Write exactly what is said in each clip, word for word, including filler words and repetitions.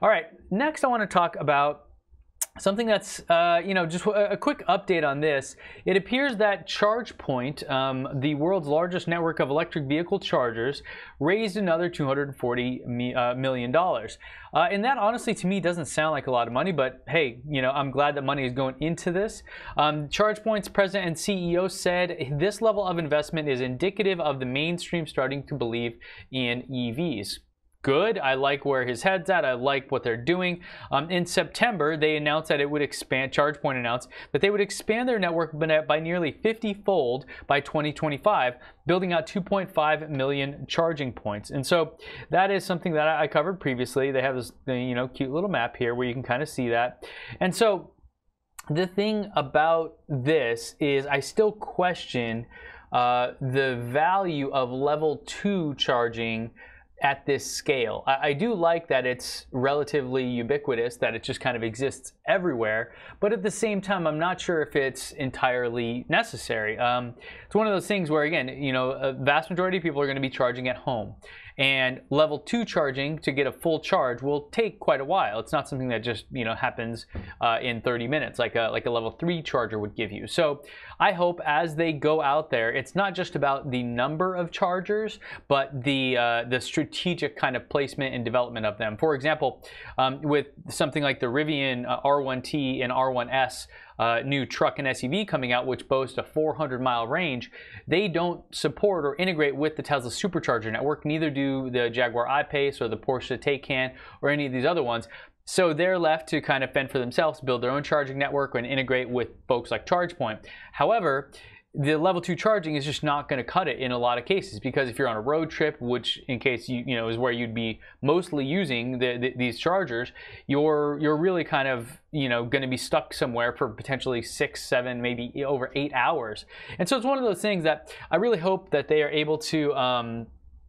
All right, next I want to talk about something that's, uh, you know, just a quick update on this. It appears that ChargePoint, um, the world's largest network of electric vehicle chargers, raised another two hundred forty million dollars. Uh, and that honestly to me doesn't sound like a lot of money, but hey, you know, I'm glad that money is going into this. Um, ChargePoint's president and C E O said this level of investment is indicative of the mainstream starting to believe in E Vs. Good. I like where his head's at. I like what they're doing. Um, in September, they announced that it would expand, ChargePoint announced that they would expand their network by nearly fifty fold by twenty twenty-five, building out two point five million charging points. And so that is something that I covered previously. They have this, you know, cute little map here where you can kind of see that. And so the thing about this is I still question uh, the value of level two charging at this scale. I, I do like that it's relatively ubiquitous, that it just kind of exists everywhere, but at the same time, I'm not sure if it's entirely necessary. Um, it's one of those things where, again, you know, a vast majority of people are going to be charging at home. And level two charging to get a full charge will take quite a while. It's not something that just, you know, happens uh, in thirty minutes like a, like a level three charger would give you. So I hope as they go out there, it's not just about the number of chargers, but the, uh, the strategic kind of placement and development of them. For example, um, with something like the Rivian uh, R one T and R one S, Uh, new truck and S U V coming out, which boast a four hundred mile range, they don't support or integrate with the Tesla supercharger network. Neither do the Jaguar I-Pace or the Porsche Taycan or any of these other ones. So they're left to kind of fend for themselves, build their own charging network and integrate with folks like ChargePoint. However, the level two charging is just not going to cut it in a lot of cases, because if you're on a road trip, which in case you you know is where you'd be mostly using the, the, these chargers, you're you're really kind of you know going to be stuck somewhere for potentially six, seven, maybe over eight hours. And so it's one of those things that I really hope that they are able to. Um,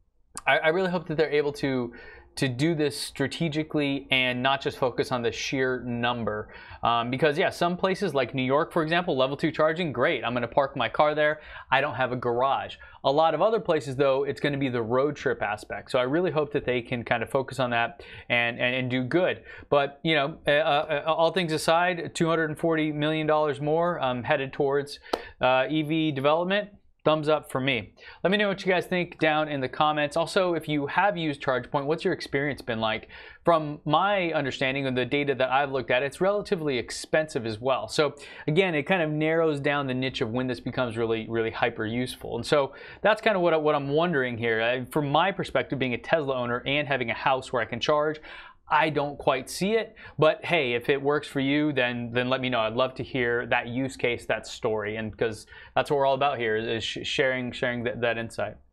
I, I really hope that they're able to. to do this strategically and not just focus on the sheer number. Um, because yeah, some places like New York, for example, level two charging, great. I'm gonna park my car there. I don't have a garage. A lot of other places though, it's gonna be the road trip aspect. So I really hope that they can kind of focus on that and, and, and do good. But you know, uh, uh, all things aside, two hundred forty million dollars more um, headed towards uh, E V development. Thumbs up for me. Let me know what you guys think down in the comments. Also, if you have used ChargePoint, what's your experience been like? From my understanding of the data that I've looked at, it's relatively expensive as well. So again, it kind of narrows down the niche of when this becomes really, really hyper useful. And so that's kind of what, what I'm wondering here. Uh, from my perspective, being a Tesla owner and having a house where I can charge, I don't quite see it, but hey, if it works for you, then then let me know. I'd love to hear that use case, that story, and because that's what we're all about here, is sharing sharing that, that insight.